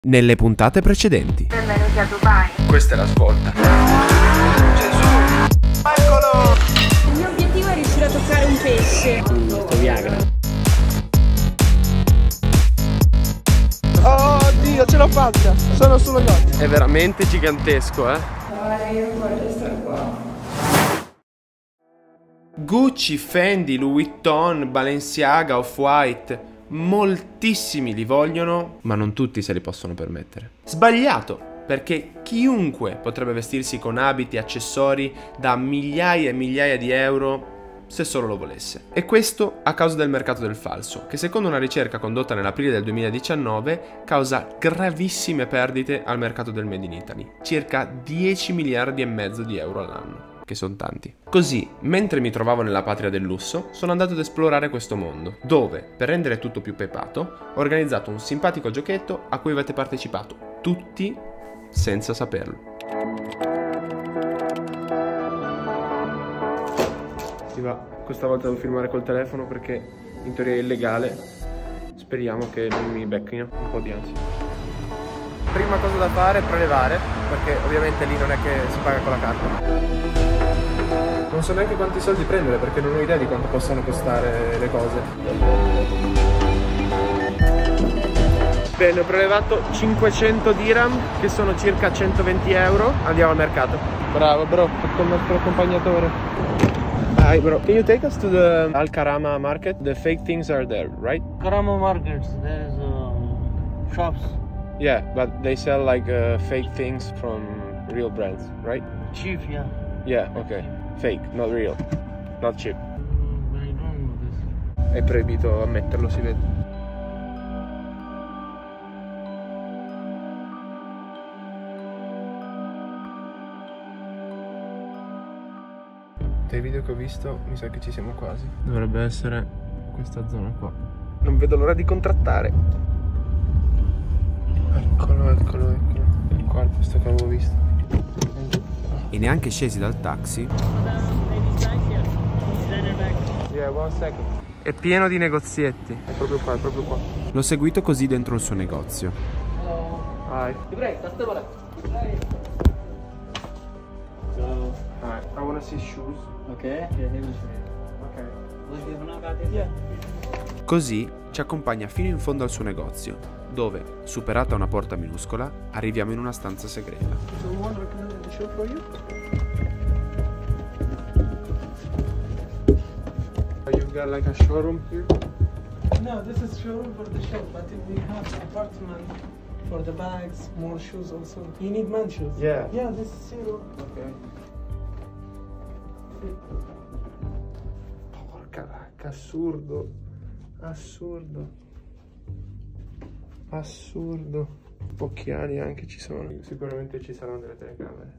Nelle puntate precedenti. Benvenuti a Dubai. Questa è la svolta. Gesù! Eccolo! Il mio obiettivo è riuscire a toccare un pesce. Viagra. Oh Dio, ce l'ho fatta! Sono solo gli occhi. È veramente gigantesco, eh? Io non voglio stare qua. Gucci, Fendi, Louis Vuitton, Balenciaga, Off-White. Moltissimi li vogliono, ma non tutti se li possono permettere. Sbagliato, perché chiunque potrebbe vestirsi con abiti e accessori da migliaia e migliaia di euro se solo lo volesse. E questo a causa del mercato del falso, che secondo una ricerca condotta nell'aprile del 2019 causa gravissime perdite al mercato del Made in Italy, circa 10 miliardi e mezzo di euro all'anno. Che sono tanti. Così, mentre mi trovavo nella patria del lusso, sono andato ad esplorare questo mondo, dove, per rendere tutto più pepato, ho organizzato un simpatico giochetto a cui avete partecipato, tutti senza saperlo. Questa volta devo filmare col telefono perché in teoria è illegale. Speriamo che non mi becchino, un po' di ansia. Prima cosa da fare è prelevare, perché ovviamente lì non è che si paga con la carta. Non so neanche quanti soldi prendere perché non ho idea di quanto possano costare le cose. Bene, ho prelevato 500 dirham, che sono circa 120 euro. Andiamo al mercato. Bravo bro, con il nostro accompagnatore. Hi bro, can you take us to the Al Karama market? The fake things are there, right? Karama markets, there's shops. Yeah, but they sell like fake things from real brands, right? Cheap, yeah. Yeah, okay. Fake, not real, not cheap. I don't know this. È proibito ammetterlo, si vede. Dai video che ho visto mi sa che ci siamo quasi. Dovrebbe essere questa zona qua. Non vedo l'ora di contrattare. Eccolo. È qua il posto che avevo visto. E neanche scesi dal taxi. Yeah, one second. È pieno di negozietti. È proprio qua. L'ho seguito così dentro il suo negozio. Hi. Hi. I wanna see shoes. Okay. Okay. Così ci accompagna fino in fondo al suo negozio, dove, superata una porta minuscola, arriviamo in una stanza segreta. You've got like a showroom here? No, this is showroom for the shop, but we have apartment for the bags, more shoes also. You need man shoes? Yeah. Yeah, this is zero. Ok. Porca vacca, assurdo. Occhiali anche ci sono. Sicuramente ci saranno delle telecamere.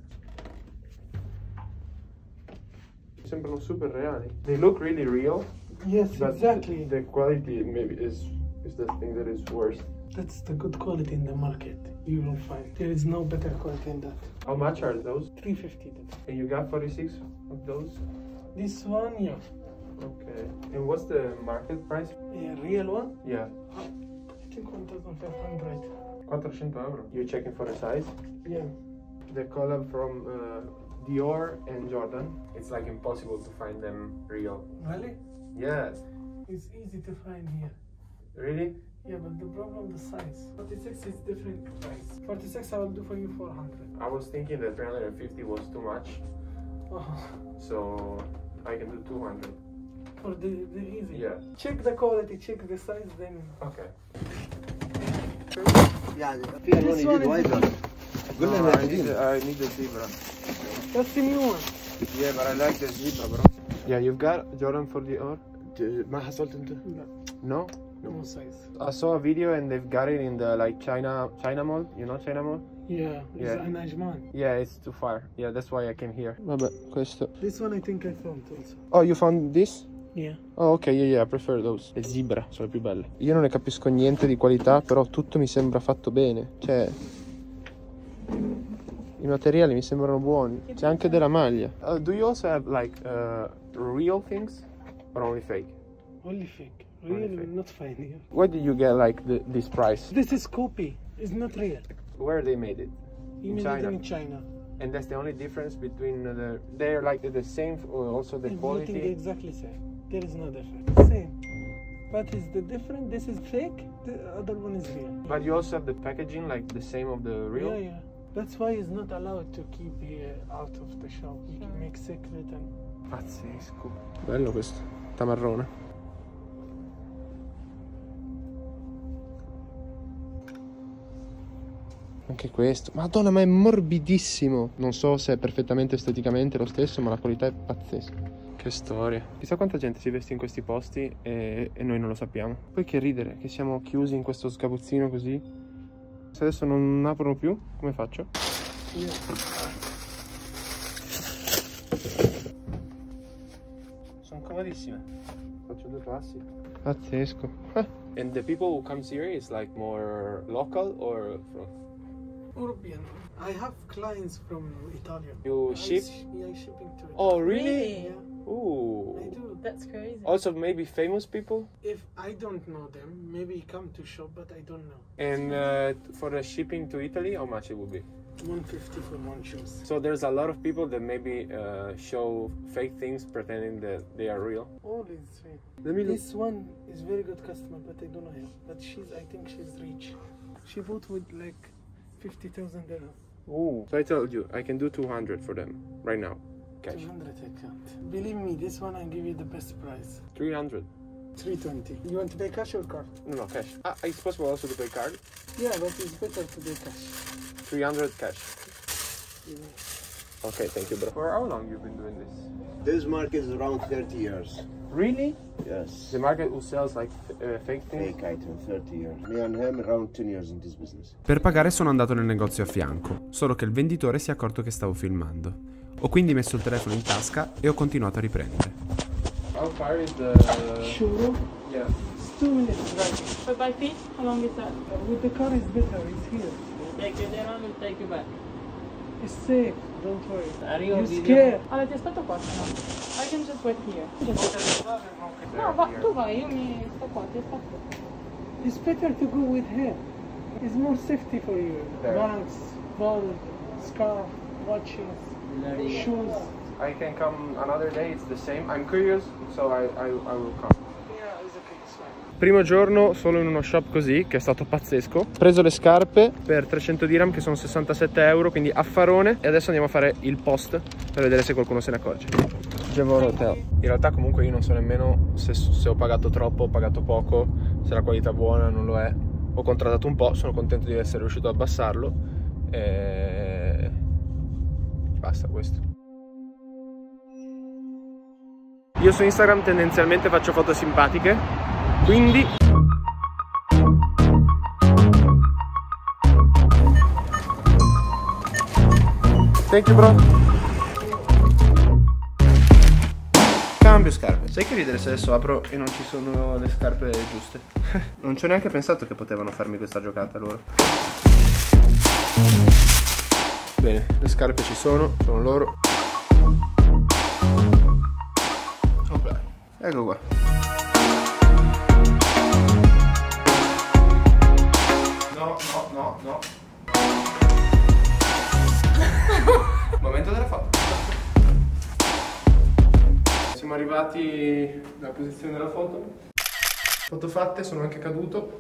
Sembrano super reali. They look really real. Yes, But exactly. the quality maybe is the thing that is worst. That's the good quality in the market. You will find there is no better quality than that. How much are those? 350. And you got 46 of those? This one, yeah. Okay. And what's the market price? Yeah, real one. Yeah. I think 1,500. 400 euro. You checking for a size? Yeah. The collab from Dior and Jordan. It's like impossible to find them real. Really? Yes. It's easy to find here. Really? Yeah, but the problem the size. 46 is different price. 46 I will do for you 400. I was thinking that 350 was too much, Oh, so I can do 200. for the easy. Yeah. Check the quality, check the size, then. Okay. This one is I need the zebra. that's the new one. Yeah, but I like the zebra, bro. Yeah, you've got Jordan for Dior? ما حصلت انت؟ No, No? no size. I saw a video and they've got it in the like China Mall. You know China Mall? Yeah, it's Yeah. an Ajman. Yeah, it's too far. Yeah, that's why I came here. Vabbè, questo. This one I think I found also. Oh, you found this? Yeah. Oh, ok, yeah, I prefer those. Le zebra sono le più belle. Io non ne capisco niente di qualità, però tutto mi sembra fatto bene. Cioè, i materiali mi sembrano buoni. C'è anche della maglia. Do you also have like real things or only fake? Only fake. Really fake. not fine here. Why did you get like this price? This is copy. It's not real. Where they made it? You made it in China. And that's the only difference between they're like the same, or also the Everything quality. exactly same. There is no difference. Same. But is the different? This is fake. The other one is real. But you also have the packaging like the same of the real. Yeah. That's why it's not allowed to keep here out of the shop. You can make secret and. Pazzesco. Bello questo. Tamarrone. Anche questo. Madonna, ma è morbidissimo. Non so se è perfettamente esteticamente lo stesso, ma la qualità è pazzesca. Che storia. Chissà quanta gente si veste in questi posti e noi non lo sappiamo. Poi che ridere, che siamo chiusi in questo sgabuzzino così. Se adesso non aprono più, come faccio? Sono comodissime. Faccio 2 passi. Pazzesco. And the people who comes here is like more local or from? European. I have clients from Italy. You ship? Yeah, shipping to Italy. Oh, really? Really? Yeah, Ooh. I do. That's crazy. Also maybe famous people? If I don't know them, maybe come to shop, but I don't know. And for the shipping to Italy, how much it would be? 150 for one shoes. So there's a lot of people that maybe show fake things pretending that they are real. All is same. Let me look. This one is very good customer, but I don't know her. But I think she's rich. She bought with like 50,000 dirham. Ooh. So I told you, I can do 200 for them right now. Cash. 200 I can't. Believe me, this one I give you the best price. 300. 320. You want to pay cash or card? No, cash. It's possible also to pay card. Yeah, but it's better to pay cash. 300 cash. Yeah. Okay, thank you, bro. For how long you been doing this? This market is around 30 years. Really? Yes. The market who sells like fake things? Fake item, 30 years. Me and him around 10 years in this business. Per pagare sono andato nel negozio a fianco, solo che il venditore si è accorto che stavo filmando. Ho quindi messo il telefono in tasca e ho continuato a riprendere. How far is the Showroom? Yeah. It's 2 minutes driving. But by feet, how long is that? With the car is better, it's here. Take you there and we'll take you back. It's safe, don't worry. Are you You on video? scared? Allora ti aspetto qua, se no. I can just wait here. No, va, tu vai, io mi sto qua, ti aspetto. It's better to go with her. It's more safety for you. There. Bags, ball, scarf, watches, shoes. I can come another day, it's the same. I'm curious, so I will come. Yeah, it's okay, it's fine. Primo giorno solo in uno shop così, che è stato pazzesco. Ho preso le scarpe per 300 dirham, che sono 67 euro, quindi affarone. E adesso andiamo a fare il post per vedere se qualcuno se ne accorge. Javor Hotel. In realtà comunque io non so nemmeno se ho pagato troppo o pagato poco, se la qualità è buona o non lo è. Ho contrattato un po', sono contento di essere riuscito ad abbassarlo. E basta questo. Io su Instagram tendenzialmente faccio foto simpatiche, quindi thank you bro. Cambio scarpe. Sai che ridere se adesso apro e non ci sono le scarpe giuste? Non ci ho neanche pensato che potevano farmi questa giocata loro. Bene, le scarpe ci sono loro. Ecco qua. No. Momento della foto. Siamo arrivati alla posizione della foto. Foto fatte, sono anche caduto.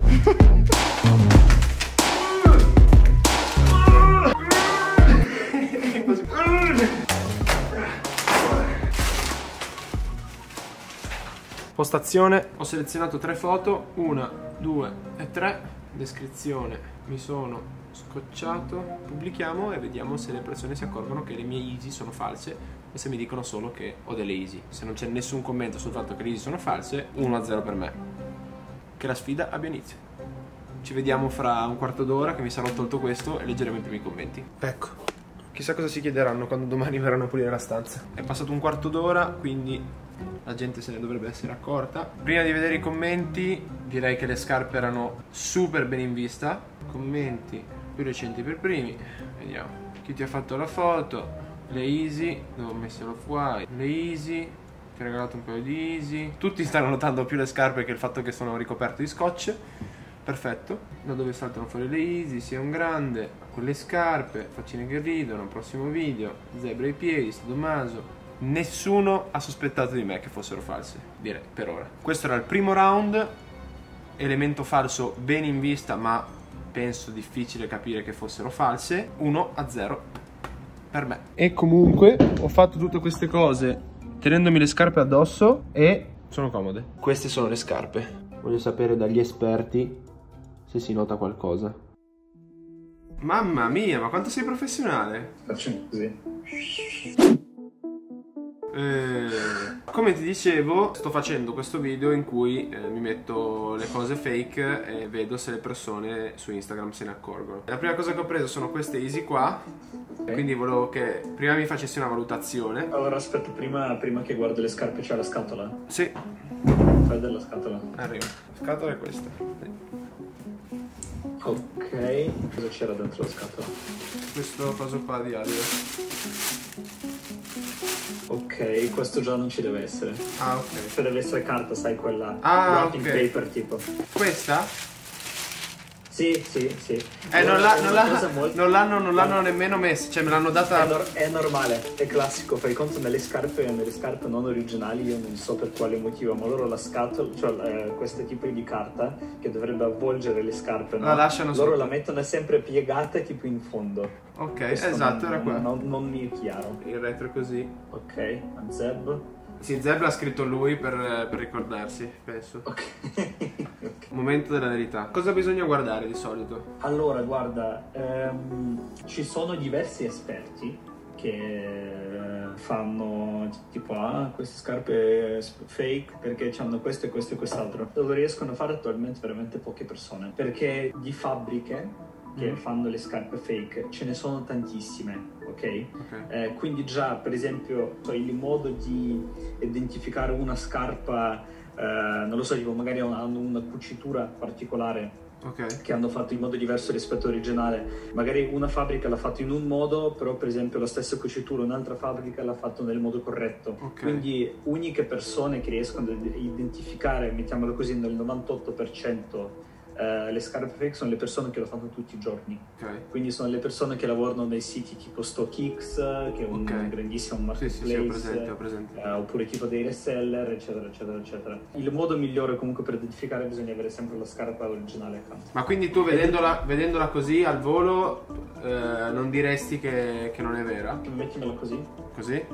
Postazione, ho selezionato 3 foto, 1, 2 e 3. Descrizione, mi sono scocciato. Pubblichiamo e vediamo se le persone si accorgono che le mie Yeezy sono false o se mi dicono solo che ho delle Yeezy. Se non c'è nessun commento sul fatto che le Yeezy sono false, 1-0 per me. Che la sfida abbia inizio. Ci vediamo fra un quarto d'ora che mi sarò tolto questo e leggeremo i primi commenti. Ecco, chissà cosa si chiederanno quando domani verranno a pulire la stanza. È passato un quarto d'ora, quindi la gente se ne dovrebbe essere accorta. Prima di vedere i commenti, direi che le scarpe erano super ben in vista. Commenti più recenti per primi. Vediamo. Chi ti ha fatto la foto? Le Yeezy, dove ho messo l'off-white. Le Yeezy, ti ho regalato un paio di Yeezy. Tutti stanno notando più le scarpe che il fatto che sono ricoperto di scotch. Perfetto. Da dove saltano fuori le Easy, sia un grande, con le scarpe, faccine che ridono, prossimo video, zebra ai piedi, Sadomaso. Nessuno ha sospettato di me che fossero false, direi, per ora. Questo era il primo round, elemento falso ben in vista, ma penso difficile capire che fossero false. 1-0 per me. E comunque ho fatto tutte queste cose tenendomi le scarpe addosso e sono comode. Queste sono le scarpe. Voglio sapere dagli esperti se si nota qualcosa. Mamma mia, ma quanto sei professionale! Faccio così. Come ti dicevo, sto facendo questo video in cui mi metto le cose fake e vedo se le persone su Instagram se ne accorgono. La prima cosa che ho preso sono queste Easy qua, quindi volevo che prima mi facessi una valutazione. Allora aspetta, prima che guardo le scarpe c'è la scatola? Sì. Fai della scatola. Arrivo. La scatola è questa. Ok, cosa c'era dentro la scatola? Questo coso qua di Adidas. Ok, questo già non ci deve essere. Ah, ok. Cioè deve essere carta, sai, quella wrapping ok. paper tipo. Questa? Sì. Non l'hanno nemmeno messa, cioè me l'hanno data. È normale, è classico. Fai conto nelle scarpe non originali, io non so per quale motivo, ma loro la scatola, cioè questo tipo di carta che dovrebbe avvolgere le scarpe, no? La lasciano loro sotto. la mettono sempre piegata tipo in fondo. Ok, Questo esatto, era qua. Non mi è chiaro. Il retro è così. Ok, Zeb. Sì, Zeb l'ha scritto lui per ricordarsi, penso. Ok. Momento della verità. Cosa bisogna guardare di solito? Allora, guarda, ci sono diversi esperti che fanno tipo queste scarpe fake perché hanno questo e questo e quest'altro. Lo riescono a fare attualmente veramente poche persone, perché di fabbriche che fanno le scarpe fake ce ne sono tantissime, ok? Quindi già, per esempio, il modo di identificare una scarpa, non lo so, tipo magari hanno una cucitura particolare che hanno fatto in modo diverso rispetto all'originale. Magari una fabbrica l'ha fatto in un modo, però per esempio la stessa cucitura un'altra fabbrica l'ha fatto nel modo corretto. Quindi uniche persone che riescono ad identificare, mettiamolo così, nel 98% le scarpe fake sono le persone che lo fanno tutti i giorni. Quindi sono le persone che lavorano nei siti tipo StockX, che è un grandissimo marketplace. Sì, ho presente. Oppure tipo dei reseller, eccetera eccetera eccetera. Il modo migliore comunque per identificare bisogna avere sempre la scarpa originale accanto. Ma quindi tu vedendola così al volo non diresti che non è vera? Mettimela così. Così?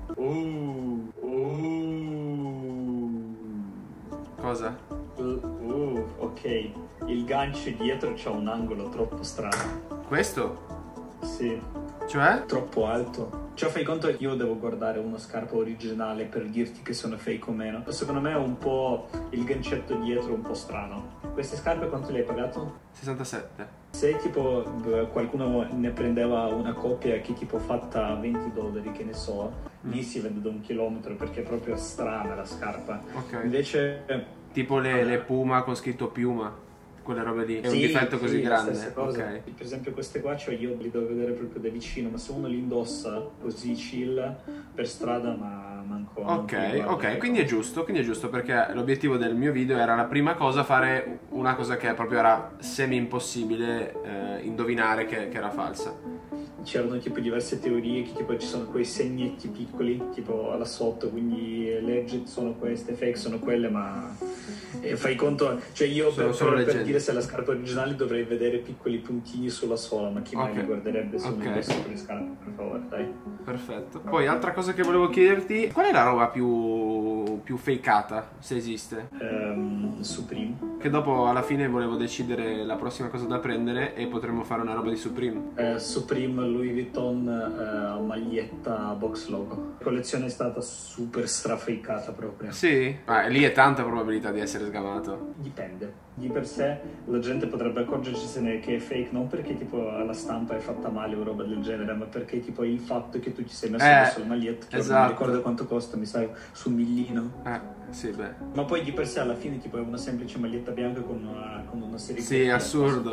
Cosa? Ok, il gancio dietro c'ha un angolo troppo strano. Questo? Sì. Cioè? Troppo alto. Cioè fai conto che io devo guardare una scarpa originale per dirti che sono fake o meno. Secondo me è un po' il gancetto dietro un po' strano. Queste scarpe quanto le hai pagato? 67. Se tipo qualcuno ne prendeva una coppia che tipo fatta a $20, che ne so, lì si vende da 1 chilometro perché è proprio strana la scarpa. Invece tipo le Puma con scritto Piuma, quelle robe lì, è un difetto così grande. Per esempio queste qua, cioè io li devo vedere proprio da vicino, ma se uno li indossa così chill per strada, ma manco. Ok, quindi è giusto perché l'obiettivo del mio video era la prima cosa fare una cosa che proprio era semi impossibile indovinare che era falsa. C'erano tipo diverse teorie che tipo ci sono quei segnetti piccoli tipo là sotto, quindi legit sono queste, fake sono quelle, ma fai conto, cioè io per dire se è la scarpa originale dovrei vedere piccoli puntini sulla sola, ma chi mai mi guarderebbe se non indosso le scarpe, per favore, dai. Perfetto. Poi altra cosa che volevo chiederti, qual è la roba più fakeata, se esiste? Supreme. Che dopo alla fine volevo decidere la prossima cosa da prendere e potremmo fare una roba di Supreme. Supreme, Louis Vuitton, maglietta box logo. La collezione è stata super strafakeata proprio. Sì? Lì è tanta probabilità di essere sgamato. Dipende. Di per sé la gente potrebbe accorgersene che è fake non perché tipo la stampa è fatta male o roba del genere, ma perché tipo il fatto che tu ci sei messo sulla maglietta, che non mi ricordo quanto costa, mi sa su $1.000. Sì, beh. Ma poi di per sé alla fine tipo è una semplice maglietta bianca con una serie. Sì, assurdo.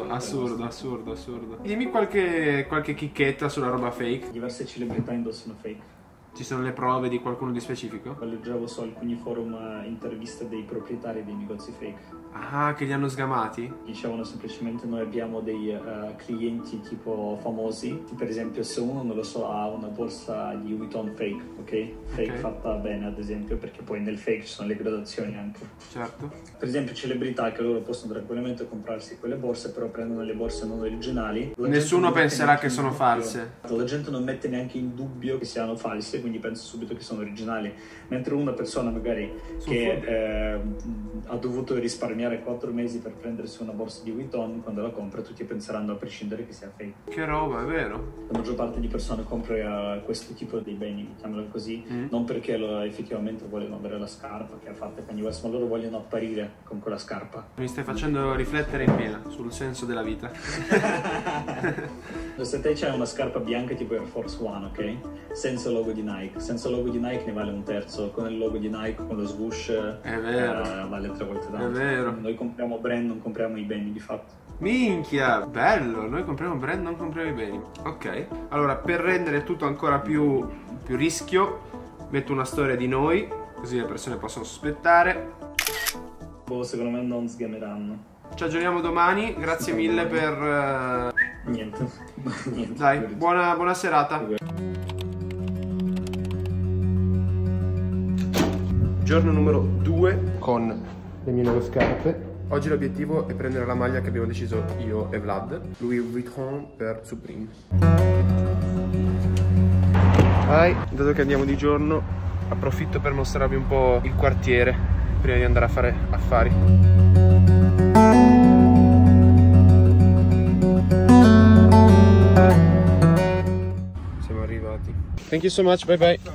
Dimmi qualche chicchetta sulla roba fake. Diverse celebrità indossano fake. Ci sono le prove di qualcuno di specifico? Leggevo su alcuni forum interviste dei proprietari dei negozi fake. Ah, che li hanno sgamati? Dicevano semplicemente noi abbiamo dei clienti tipo famosi, per esempio se uno, non lo so, ha una borsa di Louis Vuitton fake, ok? Fake fatta bene ad esempio, perché poi nel fake ci sono le gradazioni anche. Certo. Per esempio celebrità che loro possono tranquillamente comprarsi quelle borse, però prendono le borse non originali. Nessuno penserà che sono false. La gente non mette neanche in dubbio che siano false, quindi pensa subito che sono originali. Mentre una persona magari che ha dovuto risparmiare 4 mesi per prendersi una borsa di Vuitton, quando la compra tutti penseranno a prescindere che sia fake. Che roba, è vero? La maggior parte di persone compra questo tipo di beni, chiamalo così, non perché effettivamente vogliono avere la scarpa che ha fatto Kanye West, ma loro vogliono apparire con quella scarpa. Mi stai facendo riflettere in piena sul senso della vita. Se te c'hai una scarpa bianca tipo Air Force One, ok? Senza logo di Nike. Senza logo di Nike ne vale 1/3. Con il logo di Nike, con lo swoosh, è vero. Vale 3 volte tanto. È vero. Noi compriamo brand, non compriamo i beni di fatto. Minchia, bello, noi compriamo brand, non compriamo i beni. Ok, allora per rendere tutto ancora più rischio, metto una storia di noi, così le persone possono sospettare. Secondo me non sgameranno. Ci aggiorniamo domani, grazie mille per... Niente. Dai, buona serata. Giorno numero 2 con le mie nuove scarpe. Oggi l'obiettivo è prendere la maglia che abbiamo deciso io e Vlad, Louis Vuitton per Supreme. Dai, dato che andiamo di giorno, approfitto per mostrarvi un po' il quartiere prima di andare a fare affari. Siamo arrivati. Thank you so much, bye bye.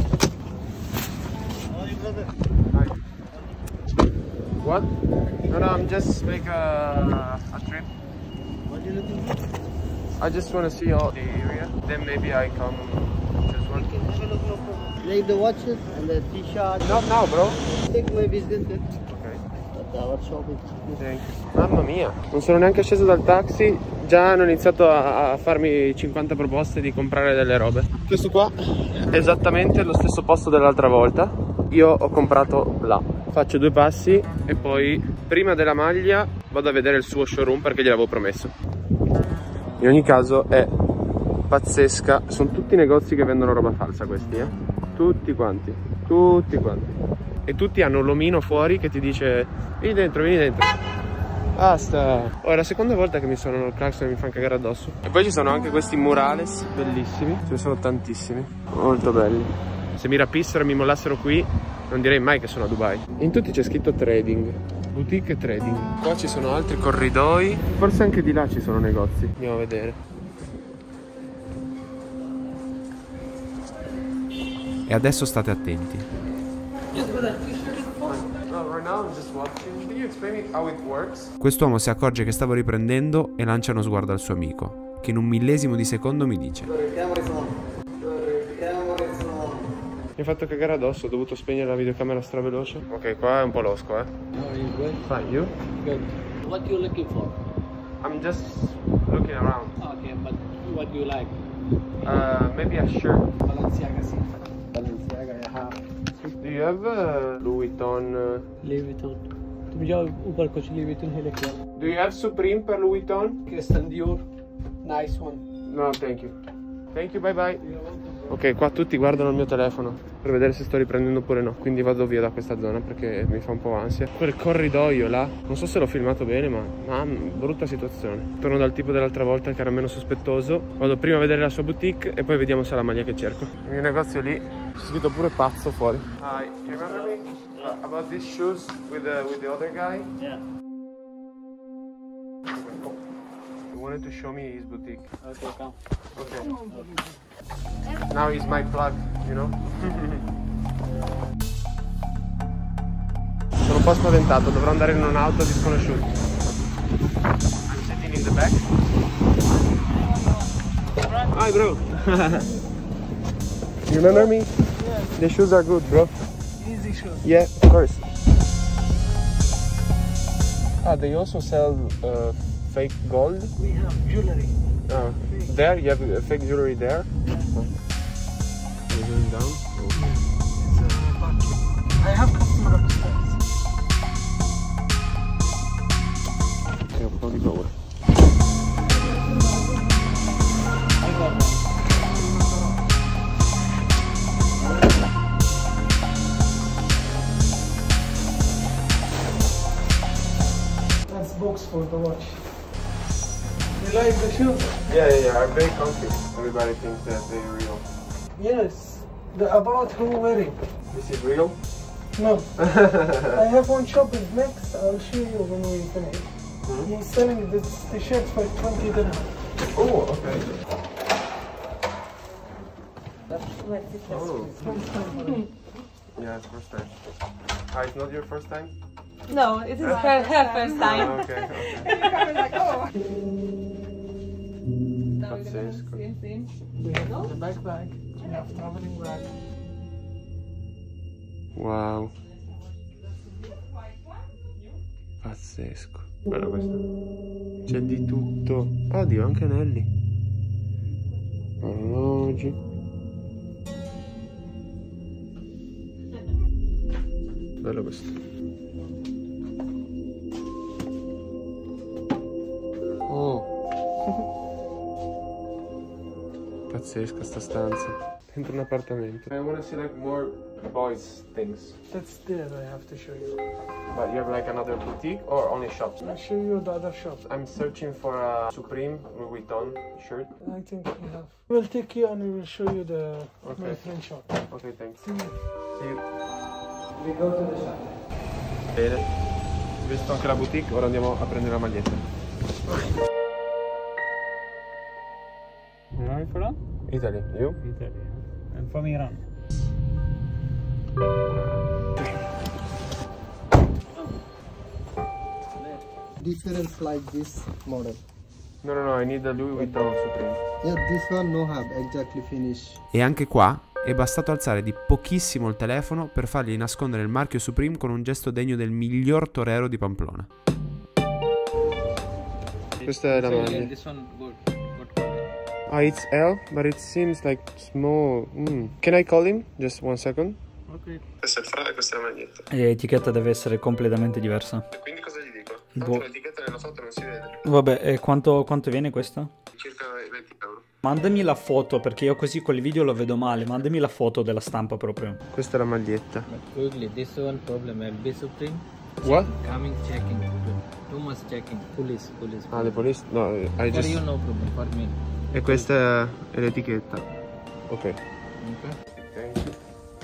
What? No, I'm just make a trip. What are you looking for? I just want to see all the area. Then maybe I come just one. You can have a look, no problem. Like the watches and the t-shirt. Not now, bro. Take my business. Ok. But our shop is... Thank you. Mamma mia, non sono neanche sceso dal taxi, già hanno iniziato a farmi 50 proposte di comprare delle robe. Questo qua è esattamente lo stesso posto dell'altra volta. Io ho comprato là. Faccio 2 passi e poi prima della maglia vado a vedere il suo showroom perché gliel'avevo promesso. In ogni caso è pazzesca, sono tutti negozi che vendono roba falsa questi, tutti quanti, e tutti hanno l'omino fuori che ti dice vieni dentro, basta. Ora è la seconda volta che mi suonano il clacson e mi fanno cagare addosso. E poi ci sono anche questi murales bellissimi, ce ne sono tantissimi, molto belli. Se mi rapissero e mi mollassero qui non direi mai che sono a Dubai. In tutti c'è scritto trading, boutique trading. Qua ci sono altri corridoi, forse anche di là ci sono negozi. Andiamo a vedere. E adesso state attenti. Quest'uomo si accorge che stavo riprendendo e lancia uno sguardo al suo amico, che in un millesimo di secondo mi dice: Mi ha fatto cagare addosso, ho dovuto spegnere la videocamera straveloce. Ok, qua è un po' losco, No, you're good. Fine, you? Good. What you looking for? I'm just looking around. Okay, but what do you like? Maybe a shirt. Balenciaga, sì. Balenciaga, yeah. Do you have Louis Vuitton? Louis Vuitton. तुम जाओ ऊपर कुछ Louis Vuitton है लेके आओ. Do you have Supreme per Louis Vuitton? Christian Dior. Nice one. No, thank you. Thank you, bye bye. Ok, qua tutti guardano il mio telefono per vedere se sto riprendendo oppure no, quindi vado via da questa zona perché mi fa un po' ansia. Quel corridoio là, non so se l'ho filmato bene, ma brutta situazione. Torno dal tipo dell'altra volta che era meno sospettoso. Vado prima a vedere la sua boutique e poi vediamo se ha la maglia che cerco. Il mio negozio lì, c'è scritto pure pazzo fuori. Hi, you remember me? About these shoes with the other guy? Yeah. He wanted to show me his boutique. Okay, come. Okay. Now he's my plug, you know? Sono un po' spaventato, dovrò andare in un'auto di sconosciuti. I'm sitting in the back. Hi bro. You remember me? Yeah. The shoes are good, bro. Easy shoes. Yeah, of course. Ah, they also sell fake gold? We have jewelry. Oh. There? You have fake jewelry there? Oh. going down? It's a vacuum. I have customer upstairs. Ho un po' di paura. That's box for the watch. You like the shoes? Yeah, I'm very comfy. Everybody thinks that they're real. Yes. About who wearing? This is real? No. I have one shop in next. I'll show you when we finish. He's selling this t-shirt for 20 dirham. Oh, okay. Oh. Yeah, it's first time. Ah, it's not your first time? No, it is her first time. Ah, okay. Pazzesco. We have the backpack. We have traveling bag. Wow. Pazzesco. Bello questo. C'è di tutto. Oddio, anche anelli. Orologi. Bello questo. Oh. Pazzesca sta stanza. Dentro un appartamento. I wanna see like more boys things. That's there. I have to show you. But you have like another boutique or only shops? I'll show you the other shop. I'm searching for a Supreme Louis Vuitton shirt. I think we have. We'll take you and we will show you the my friend shop. Okay, thanks. See you. See you. We go to the shop. Bene. Visto anche la boutique, ora andiamo a prendere la maglietta. Where are you from? Italy, you? Italy. I'm from Iran. Difference like this model. No, I need the Louis Vuitton Supreme. Yeah, this one no have exactly finish. E anche qua è bastato alzare di pochissimo il telefono per fargli nascondere il marchio Supreme con un gesto degno del miglior torero di Pamplona. Questa è la maglia. This one good. Ah, it's L, but it seems like small. Can I call him? Just 1 second. Ok. Questo è il fra e questa è la maglietta. L'etichetta deve essere completamente diversa. E quindi cosa gli dico? Boh. Tanto l'etichetta nella foto non si vede. Vabbè, e quanto viene questa? Circa 20 euro. Mandami la foto, perché io così con il video lo vedo male. Mandami la foto della stampa proprio. Questa è la maglietta. Quickly, this one problem. LB Supreme. What? Coming checking. Too much checking. Police. Ah, the police? No, I For just... you no problem. For me. E questa è l'etichetta. Ok. Okay. Thank you.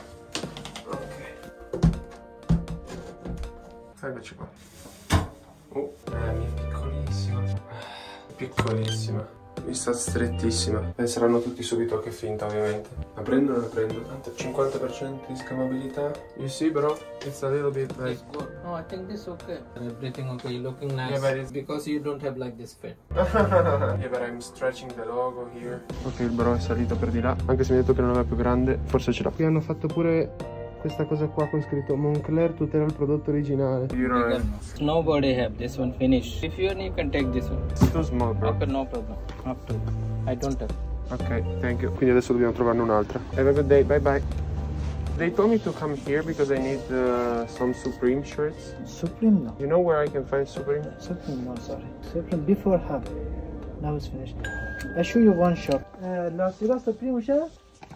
Ok. Eccoci qua. Oh, mia piccolissima. Piccolissima. Mi sta strettissima. Penseranno tutti subito che è finta, ovviamente. La prendo o non la prendo? Tanto 50% di scavabilità. You see, bro? It's a little bit like... It's good. No, I think this okay. Everything okay. You're looking nice. Yeah, but it's... Because you don't have like this fit. Yeah, but I'm stretching the logo here. Ok, il bro è salito per di là. Anche se mi ha detto che non aveva più grande, forse ce l'ha. Qui hanno fatto pure questa cosa qua con scritto Moncler tutela il prodotto originale. You don't have... Nobody have this one finished. If you need, you can take this one. It's too small, bro. Okay, no problem. I don't have. Ok, thank you. Quindi adesso dobbiamo trovarne un'altra. Have a good day, bye bye. They told me to come here because I need some Supreme shirts. Supreme no. You know where I can find Supreme? Supreme no, sorry. Supreme before have. Now it's finished. I show you one shop. La sera Supreme shop.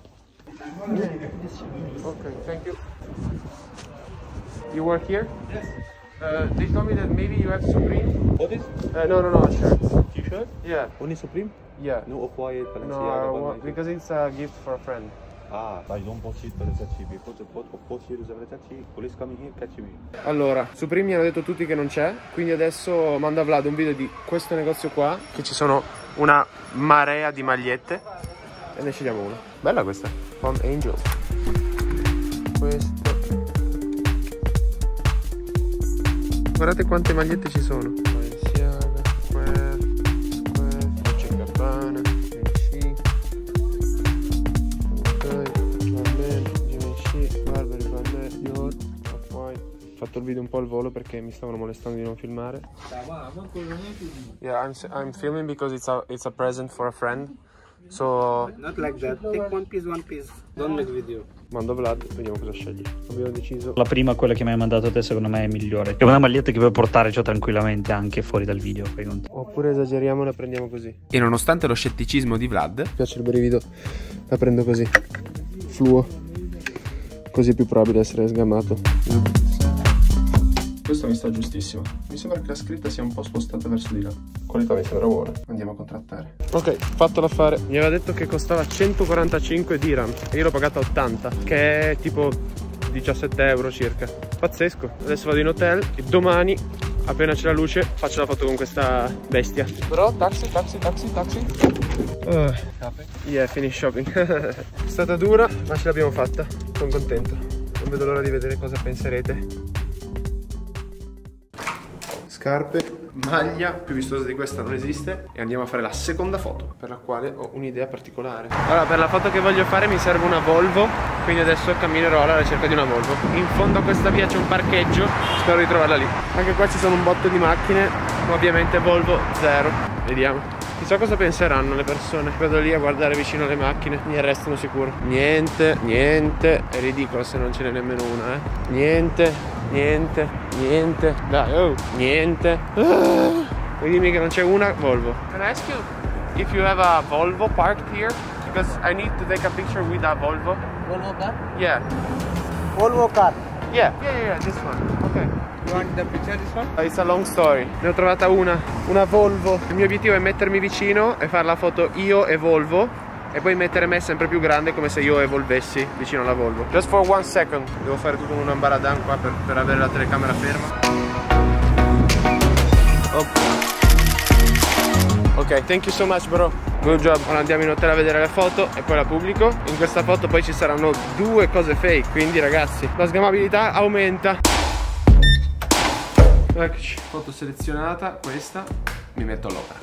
Okay, thank you. You work here? Yes. They told me that maybe you have Supreme. What is? No, shirts. T-shirt? Yeah. Only Supreme? Yeah. No Off-White, No, Balenciaga, because it's a gift for a friend. Ah, I don't want it, Balenciaga. Because the pot of Porsche is Balenciaga. Police coming here, catch me. Allora, Supreme mi hanno detto tutti che non c'è, quindi adesso mando a Vlad un video di questo negozio qua, che ci sono una marea di magliette e ne scegliamo una. Bella questa, Palm Angel. Questo. Guardate quante magliette ci sono. Balenciaga, Dolce & Gabbana, Givenchy, Givenchy, Burberry, Balmain, Dior, Off-White. Ho fatto il video un po' al volo perché mi stavano molestando di non filmare. Yeah, I'm filming because it's a present for a friend. So... Not like that. Take one piece, don't make video. Mando Vlad, vediamo cosa scegli. Abbiamo deciso. La prima, quella che mi hai mandato te, secondo me è migliore. È una maglietta che puoi portare già tranquillamente anche fuori dal video. Oppure esageriamo e la prendiamo così. E nonostante lo scetticismo di Vlad, Mi piace il brivido, la prendo così. Fluo. Così è più probabile essere sgamato. Questo mi sta giustissimo. Mi sembra che la scritta sia un po' spostata verso di là. Qualità mi sembra buona. Andiamo a contrattare. Ok, fatto l'affare. Mi aveva detto che costava 145 dirham e io l'ho pagata 80, che è tipo 17 euro circa. Pazzesco. Adesso vado in hotel e domani, appena c'è la luce, faccio la foto con questa bestia. Però taxi. Yeah, finish shopping. È stata dura, ma ce l'abbiamo fatta. Sono contento. Non vedo l'ora di vedere cosa penserete. Scarpe, maglia, più vistosa di questa non esiste. E andiamo a fare la seconda foto, per la quale ho un'idea particolare. Allora, per la foto che voglio fare mi serve una Volvo, quindi adesso camminerò alla ricerca di una Volvo. In fondo a questa via c'è un parcheggio, spero di trovarla lì. Anche qua ci sono un botto di macchine, ma ovviamente Volvo zero. Vediamo. Chissà cosa penseranno le persone. Vado lì a guardare vicino alle macchine, mi arrestano sicuro. Niente, è ridicolo se non ce n'è nemmeno una, niente, dai, oh, niente. Vuoi dirmi che non c'è una Volvo? Can I ask you if you have a Volvo parked here? Because I need to take a picture with a Volvo. Volvo car? Yeah. Volvo car? Yeah, this one. Okay. You want the picture this one? It's a long story. Ne ho trovata una Volvo. Il mio obiettivo è mettermi vicino e fare la foto io e Volvo e poi mettere me sempre più grande come se io evolvessi vicino alla Volvo. Just for 1 second. Devo fare tutto un ambaradan qua per avere la telecamera ferma. Ok, thank you so much bro. Good job. Ora andiamo in hotel a vedere le foto e poi la pubblico. In questa foto poi ci saranno 2 cose fake, quindi ragazzi la sgamabilità aumenta. Eccoci, foto selezionata, questa. Mi metto all'opera.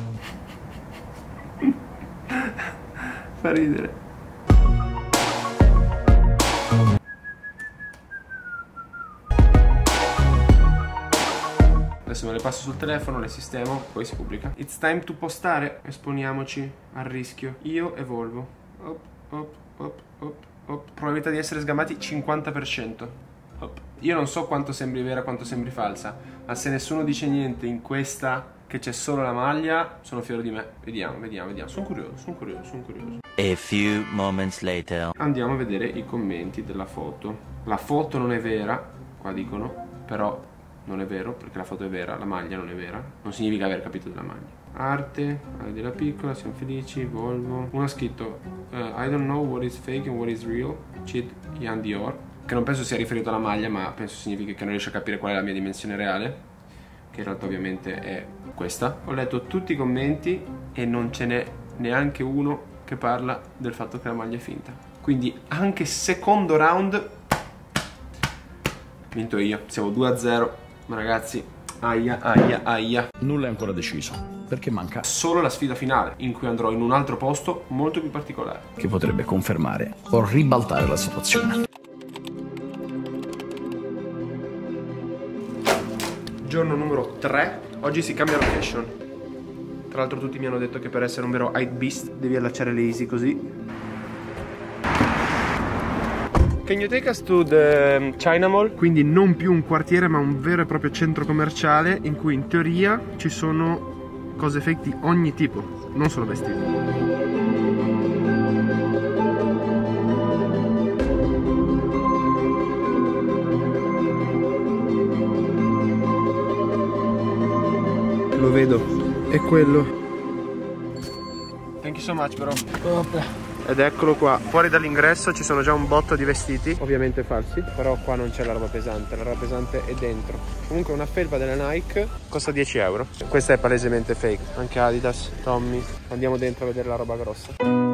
Fa ridere. Adesso me le passo sul telefono, le sistemo, poi si pubblica. It's time to postare. Esponiamoci al rischio. Io e Volvo. Probabilità di essere sgamati 50%. Io non so quanto sembri vera, quanto sembri falsa, ma se nessuno dice niente in questa che c'è solo la maglia, sono fiero di me. Vediamo. Sono curioso. A few moments later. Andiamo a vedere i commenti della foto. La foto non è vera, qua dicono, però non è vero perché la foto è vera, la maglia non è vera. Non significa aver capito della maglia. Arte, della piccola, siamo felici, Volvo. Uno ha scritto I don't know what is fake and what is real. Cheat Ian Dior. Che non penso sia riferito alla maglia, ma penso significhi che non riesce a capire qual è la mia dimensione reale, che in realtà ovviamente è questa. Ho letto tutti i commenti e non ce n'è neanche uno che parla del fatto che la maglia è finta. Quindi anche secondo round vinto io. Siamo 2-0, ma ragazzi, aia. Nulla è ancora deciso, perché manca solo la sfida finale, in cui andrò in un altro posto molto più particolare, che potrebbe confermare o ribaltare la situazione. Giorno numero 3, oggi si cambia location. Tra l'altro tutti mi hanno detto che per essere un vero hype beast devi allacciare le easy così. Can you take us to the China Mall? Quindi non più un quartiere ma un vero e proprio centro commerciale in cui in teoria ci sono cose fake di ogni tipo, non solo vestiti. Lo vedo, è quello. Thank you so much bro. Ed eccolo qua, fuori dall'ingresso ci sono già un botto di vestiti, ovviamente falsi, però qua non c'è la roba pesante, la roba pesante è dentro. Comunque una felpa della Nike costa 10 euro. Questa è palesemente fake, anche Adidas, Tommy. Andiamo dentro a vedere la roba grossa.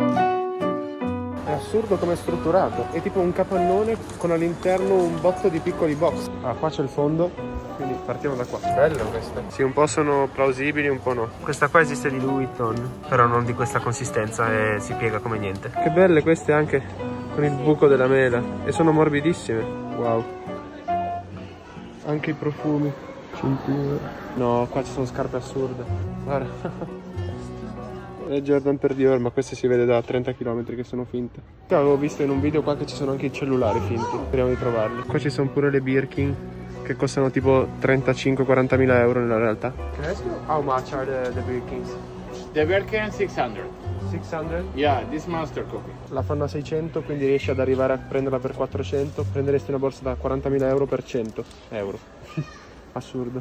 È assurdo come è strutturato, è tipo un capannone con all'interno un botto di piccoli box. Ah, qua c'è il fondo, quindi partiamo da qua. Bello questo. Sì, un po' sono plausibili, un po' no. Questa qua esiste di Louis Vuitton, però non di questa consistenza e si piega come niente. Che belle queste anche, con il buco della mela. E sono morbidissime. Wow. Anche i profumi. Cintura. No, qua ci sono scarpe assurde. Guarda. Jordan per Dior, ma queste si vede da 30 km che sono finte. Io avevo visto in un video qua che ci sono anche i cellulari finti. Speriamo di trovarli. Qua ci sono pure le Birkin che costano tipo 35-40 mila euro nella realtà. How much are the Birkins? The Birkin 600. 600? Yeah, this monster copy. La fanno a 600, quindi riesci ad arrivare a prenderla per 400. Prenderesti una borsa da 40.000 euro per 100 euro. Assurdo.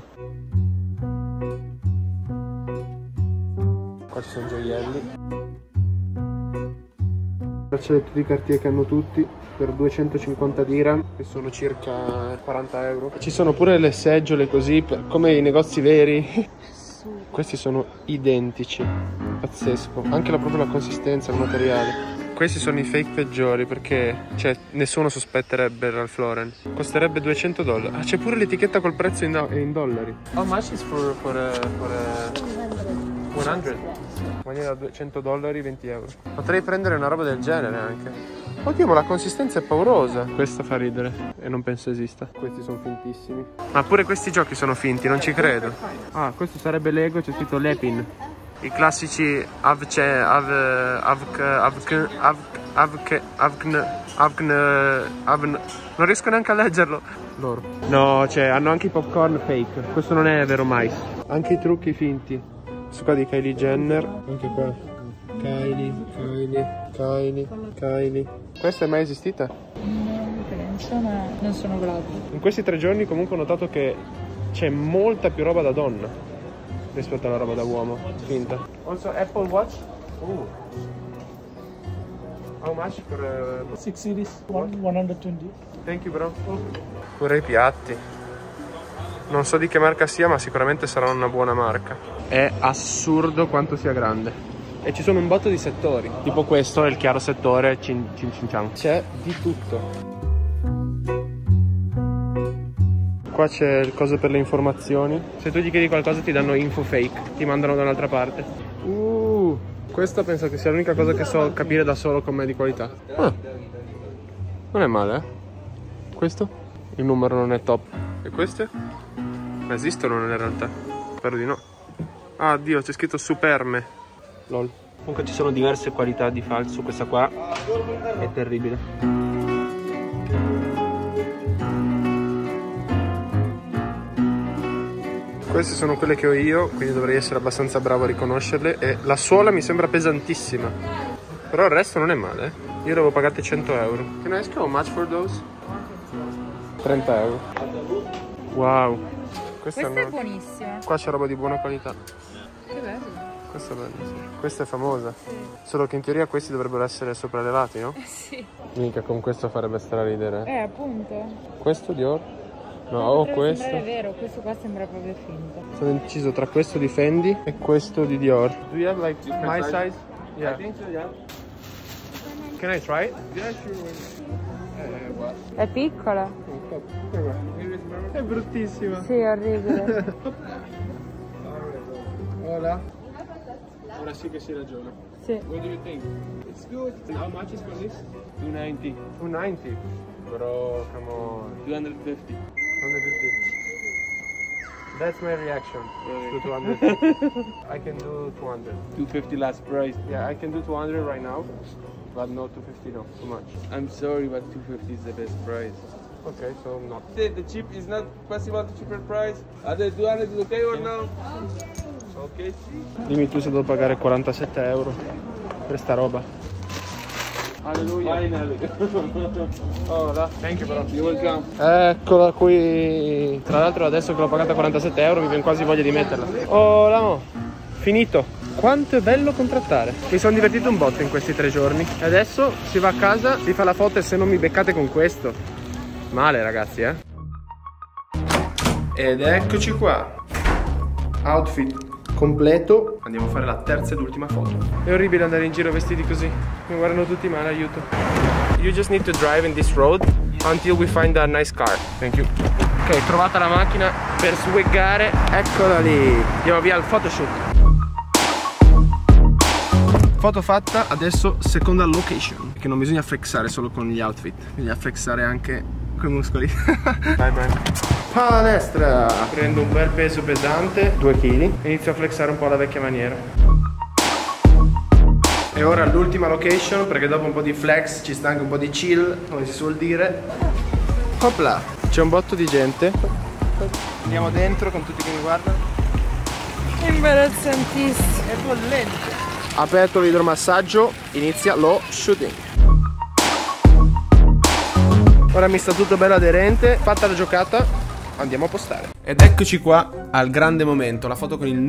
Qua ci sono gioielli. Braccialetti di Cartier che hanno tutti per 250 dirham, che sono circa 40 euro. Ci sono pure le seggiole così, come i negozi veri. Questi sono identici, pazzesco. Anche proprio la consistenza, il materiale. Questi sono i fake peggiori perché, cioè, nessuno sospetterebbe Ralph Lauren. Costerebbe $200. Ah, c'è pure l'etichetta col prezzo in dollari. How much is for 100? Maniera $100, 20 euro. Potrei prendere una roba del genere anche. Oddio, ma la consistenza è paurosa. Questa fa ridere e non penso esista. Questi sono fintissimi. Ma pure questi giochi sono finti, non ci credo. Ah, questo sarebbe Lego, c'è scritto Lepin. I classici non riesco neanche a leggerlo. Loro. No, cioè, hanno anche i popcorn fake. Questo non è vero mais. Anche i trucchi finti. Questo qua di Kylie Jenner. Anche qua. Kylie. Questa è mai esistita? Non penso, ma non sono brava. In questi 3 giorni comunque ho notato che c'è molta più roba da donna rispetto alla roba da uomo finta. Also Apple Watch. How much for 6 series, 120. Thank you, bro. Pure i piatti. Non so di che marca sia, ma sicuramente sarà una buona marca. È assurdo quanto sia grande. E ci sono un botto di settori. Tipo questo è il chiaro settore Chin Chin Chan. C'è di tutto. Qua c'è il coso per le informazioni. Se tu gli chiedi qualcosa ti danno info fake. Ti mandano da un'altra parte. Questa penso che sia l'unica cosa che so capire da solo com'è di qualità. Non è male, eh? Questo? Il numero non è top. E queste? Ma esistono nella realtà? Spero di no. Ah, Dio, c'è scritto Superme. Lol. Comunque ci sono diverse qualità di falso. Questa qua è terribile. Queste sono quelle che ho io, quindi dovrei essere abbastanza bravo a riconoscerle. E la suola mi sembra pesantissima. Però il resto non è male, eh? Io le avevo pagate 100 euro. Can I ask how much for those? 30 euro. Wow. Questa è buonissima. Qua c'è roba di buona qualità. Che bello. Questa è bella, sì. Questa è famosa. Solo che in teoria questi dovrebbero essere sopraelevati, no? Sì. Mica con questo farebbe straridere. Appunto. Questo Dior? No, questo. È vero, questo qua sembra proprio finto. Sono deciso tra questo di Fendi e questo di Dior. Do you have like my size? Yeah. I think so, yeah. Can I try it? Yeah, sure. È piccola. È bruttissima. Sì, è orribile. Hola. Ora sì che si ragiona. Sì. What do you think? It's good. And how much is for this? 290. 290? Bro, come on. 250. 150. That's my reaction to 200. I can do 200. 250 last price. Yeah, I can do 200 right now, but no 250, no, too much. I'm sorry, but 250 is the best price. Okay, so not. The cheap is not possible to cheaper price. Are the 200 is okay or no? Ok, sì. Dimmi tu se devo pagare 47 euro per sta roba. Alleluia. Finally. Oh, thank you, bro. You're welcome. Eccola qui. Tra l'altro adesso che l'ho pagata 47 euro mi viene quasi voglia di metterla. Oh, l'amo. Finito. Quanto è bello contrattare. Mi sono divertito un botto in questi 3 giorni. E adesso si va a casa, si fa la foto e se non mi beccate con questo. Male, ragazzi, eh. Ed eccoci qua. Outfit completo. Andiamo a fare la terza ed ultima foto. È orribile andare in giro vestiti così. Mi guardano tutti male, aiuto. You just need to drive in this road until we find a nice car. Thank you. Ok, trovata la macchina per swaggare. Eccola lì. Andiamo via al photoshoot. Foto fatta, adesso seconda location. Perché non bisogna flexare solo con gli outfit, bisogna flexare anche con i muscoli. Vai, vai. Palestra. Prendo un bel peso pesante, 2 kg, e inizio a flexare un po' alla vecchia maniera. E ora l'ultima location, perché dopo un po' di flex ci sta anche un po' di chill, come si suol dire. Hopla, c'è un botto di gente. Andiamo dentro con tutti che mi guardano. Imbarazzantissimo. È bollente. Aperto l'idromassaggio, inizia lo shooting. Ora mi sta tutto bello aderente, fatta la giocata, andiamo a postare. Ed eccoci qua al grande momento, la foto con il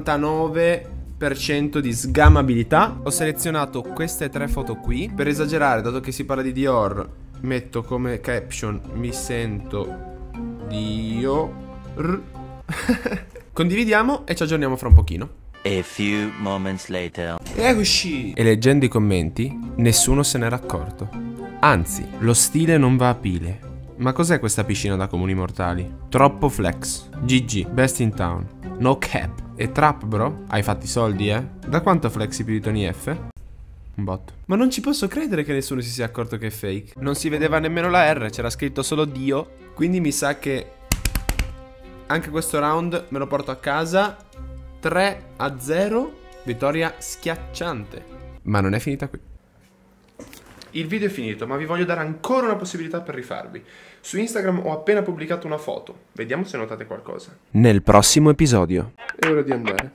99% di sgamabilità. Ho selezionato queste 3 foto qui. Per esagerare, dato che si parla di Dior, metto come caption: mi sento Dior. Condividiamo e ci aggiorniamo fra un pochino. A few moments later. Eccoci! E leggendo i commenti, nessuno se n'era accorto. Anzi, lo stile non va a pile. Ma cos'è questa piscina da comuni mortali? Troppo flex. GG, best in town. No cap. E trap, bro? Hai fatti soldi, eh? Da quanto flexi più di Tony F? Un botto. Ma non ci posso credere che nessuno si sia accorto che è fake. Non si vedeva nemmeno la R, c'era scritto solo Dio. Quindi mi sa che anche questo round me lo porto a casa. 3-0, vittoria schiacciante. Ma non è finita qui. Il video è finito, ma vi voglio dare ancora una possibilità per rifarvi. Su Instagram ho appena pubblicato una foto. Vediamo se notate qualcosa. Nel prossimo episodio. È ora di andare.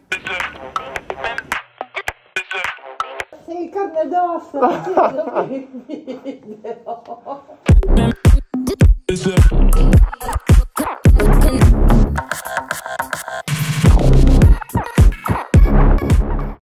Sei carne d'osso.